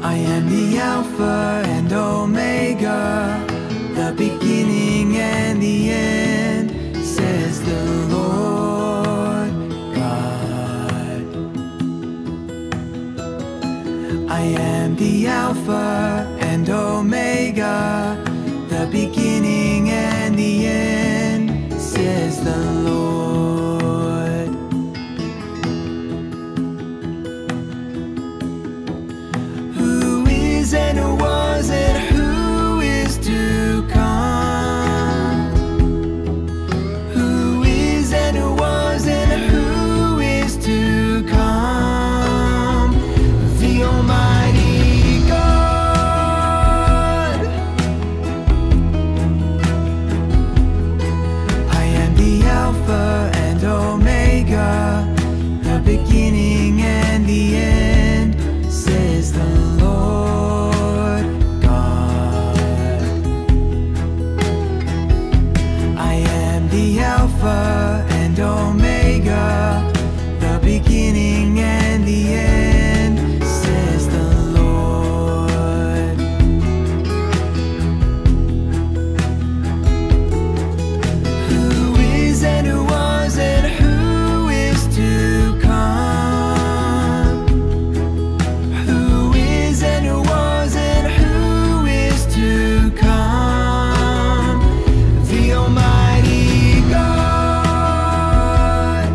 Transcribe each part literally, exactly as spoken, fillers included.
I am the Alpha and Omega, the beginning and the end, says the Lord God. I am the Alpha and Omega, the beginning and the end, says the Lord. Who is and who was and who is to come? Who is and who was and who is to come? The Almighty God. I am the Alpha and Omega, the beginning and the end, says the Lord God. I am the Alpha and Omega, the beginning and the end, says the Lord. Who is and who was and who is to come? Who is and who was and who is to come? The Almighty God.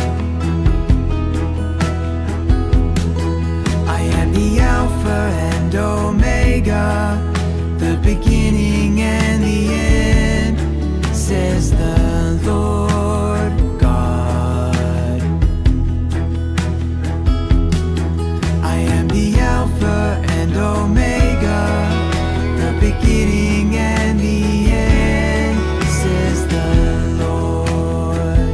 I am the Alpha and Omega, the beginning and the end, says the Lord God. I am the Alpha and Omega, the beginning and the end, says the Lord.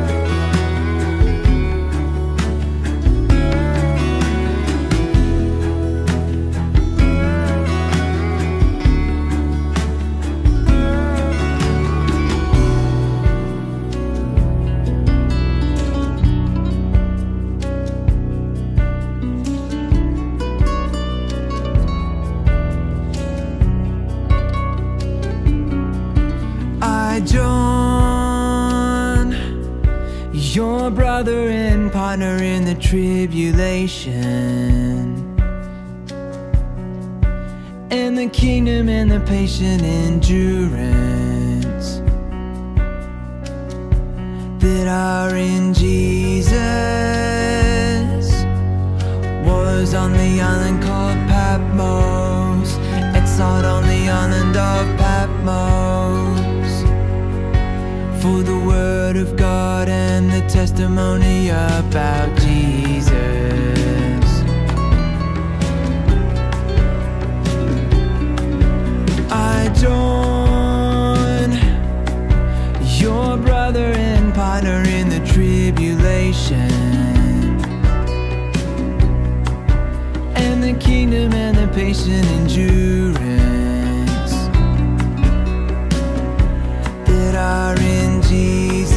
I, John, your brother and partner in the tribulation, and the kingdom and the patient endurance that are in Jesus, was on the island called Patmos, exiled on the island of Patmos, for the word of God and the testimony about Jesus. I, John, your brother and partner in the tribulation, and the kingdom and the patient endurance that are in Jesus,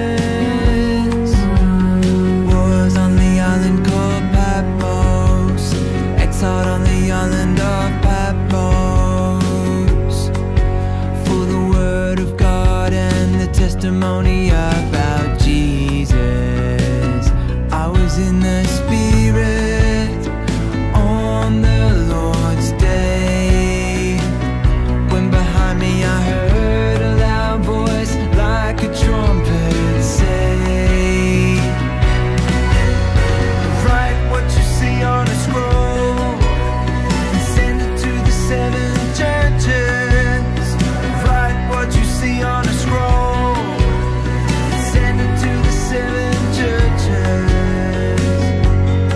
was on the island called Patmos, exiled on the island of Patmos, for the word of God and the testimony about Jesus. I was in the Spirit on the Lord's day, when behind me I heard a loud voice like a trumpet say, write what you see on a scroll and send it to the seven churches. Write what you see on a scroll and send it to the seven churches.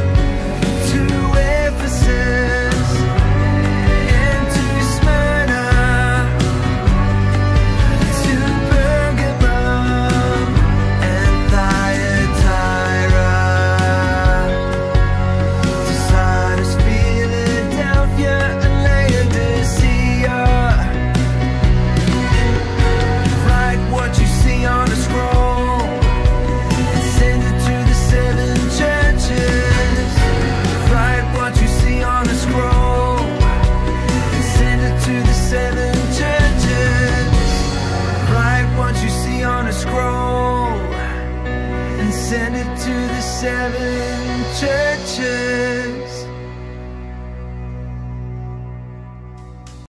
Send it to the seven churches.